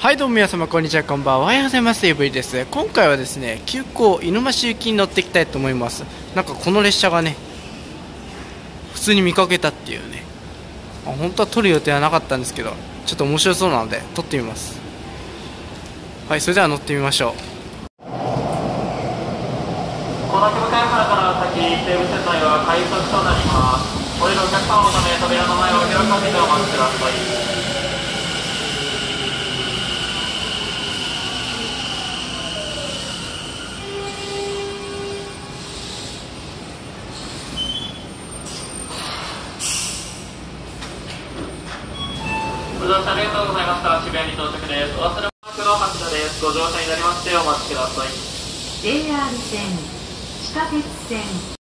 はいどうも皆様こんにちは、こんばんは、おはようございます。エブリです。今回はですね、急行犬増行きに乗っていきたいと思います。なんかこの列車がね、普通に見かけたっていうね、本当は撮る予定はなかったんですけど、ちょっと面白そうなので撮ってみます。はい、それでは乗ってみましょう。 小牧向原から先、西武線内は快速となります。降りるお客様のため扉の前を開かせてお待ちください。ご乗車ありがとうございました。渋谷に到着です。お忘れマークの発車です。ご乗車になりましてお待ちください。 JR 線、地下鉄線。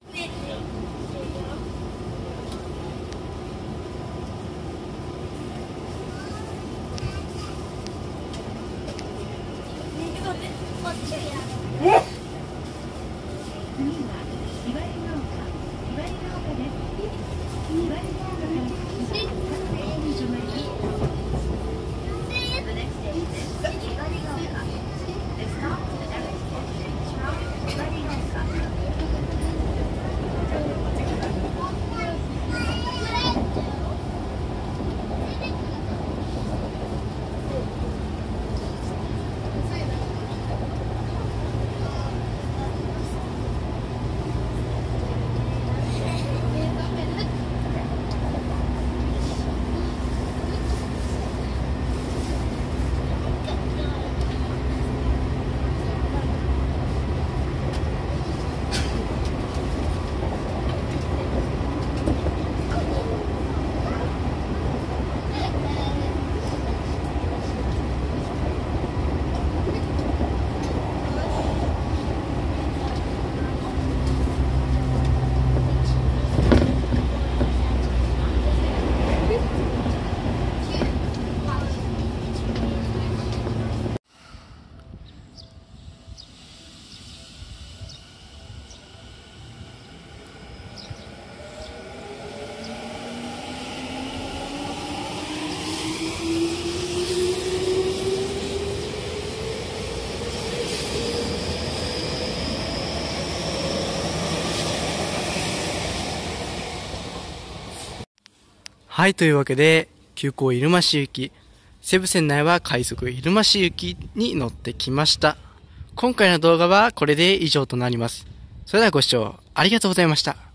はい、というわけで急行入間市行き、西武線内は快速入間市行きに乗ってきました。今回の動画はこれで以上となります。それではご視聴ありがとうございました。